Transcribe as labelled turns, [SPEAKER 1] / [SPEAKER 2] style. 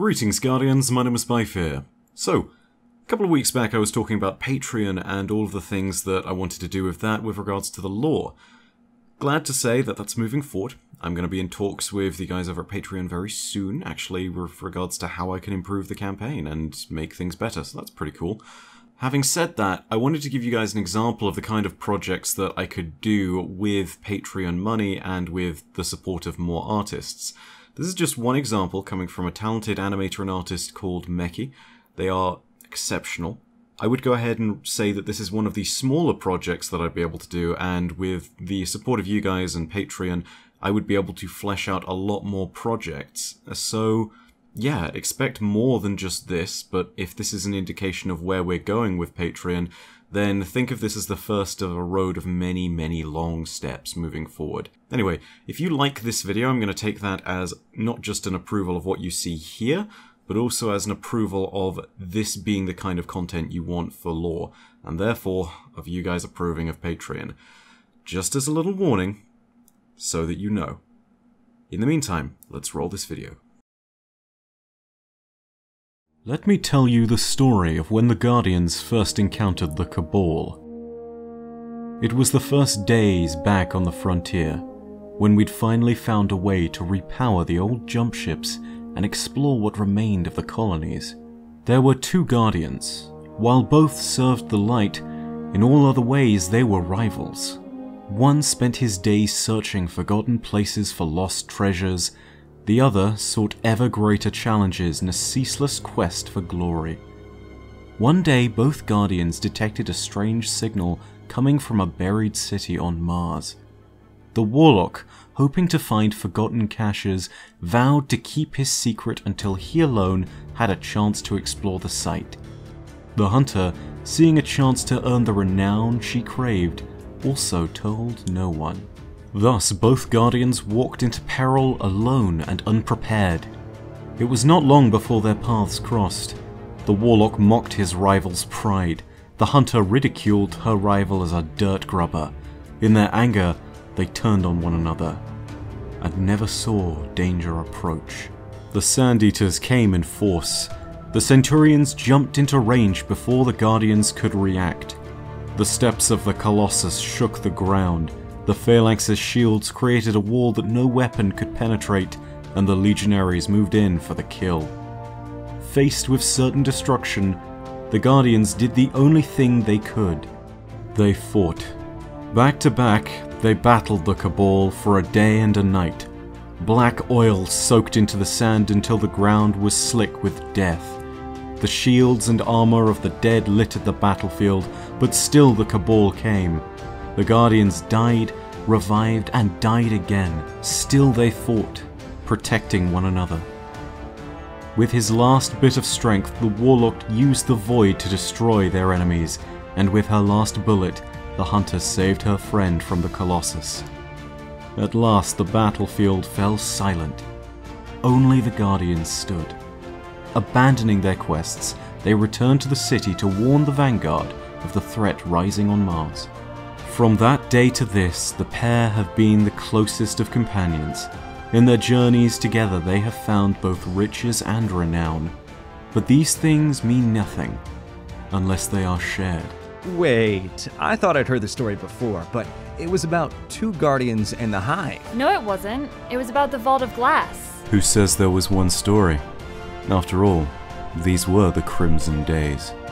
[SPEAKER 1] Greetings Guardians, my name is Byfear. So, a couple of weeks back I was talking about Patreon and all of the things that I wanted to do with that with regards to the lore. Glad to say that that's moving forward. I'm going to be in talks with the guys over at Patreon very soon, actually, with regards to how I can improve the campaign and make things better, so that's pretty cool. Having said that, I wanted to give you guys an example of the kind of projects that I could do with Patreon money and with the support of more artists. This is just one example coming from a talented animator and artist called Meki. They are exceptional. I would go ahead and say that this is one of the smaller projects that I'd be able to do, and with the support of you guys and Patreon, I would be able to flesh out a lot more projects. So, yeah, expect more than just this, but if this is an indication of where we're going with Patreon, then think of this as the first of a road of many, many long steps moving forward. Anyway, if you like this video, I'm going to take that as not just an approval of what you see here, but also as an approval of this being the kind of content you want for lore, and therefore of you guys approving of Patreon. Just as a little warning, so that you know. In the meantime, let's roll this video. Let me tell you the story of when the Guardians first encountered the Cabal. It was the first days back on the frontier, when we'd finally found a way to repower the old jump ships and explore what remained of the colonies. There were two Guardians. While both served the light, in all other ways they were rivals. One spent his days searching forgotten places for lost treasures, the other sought ever greater challenges in a ceaseless quest for glory. One day both Guardians detected a strange signal coming from a buried city on Mars. The Warlock, hoping to find forgotten caches, vowed to keep his secret until he alone had a chance to explore the site. The Hunter, seeing a chance to earn the renown she craved, also told no one. Thus, both Guardians walked into peril alone and unprepared. It was not long before their paths crossed. The Warlock mocked his rival's pride. The Hunter ridiculed her rival as a dirt grubber. In their anger, they turned on one another, and never saw danger approach. The Sand Eaters came in force. The Centurions jumped into range before the Guardians could react. The steps of the Colossus shook the ground. The Phalanx's shields created a wall that no weapon could penetrate, and the Legionaries moved in for the kill. Faced with certain destruction, the Guardians did the only thing they could. They fought. Back to back, they battled the Cabal for a day and a night. Black oil soaked into the sand until the ground was slick with death. The shields and armor of the dead littered the battlefield, but still the Cabal came. The Guardians died, revived, and died again. Still they fought, protecting one another. With his last bit of strength, the Warlock used the Void to destroy their enemies, and with her last bullet, the Hunter saved her friend from the Colossus. At last the battlefield fell silent. Only the Guardians stood. Abandoning their quests, they returned to the city to warn the Vanguard of the threat rising on Mars. From that day to this, the pair have been the closest of companions. In their journeys together they have found both riches and renown. But these things mean nothing, unless they are shared.
[SPEAKER 2] Wait, I thought I'd heard the story before, but it was about two Guardians and the Hive.
[SPEAKER 3] No, it wasn't. It was about the Vault of Glass.
[SPEAKER 1] Who says there was one story? After all, these were the Crimson Days.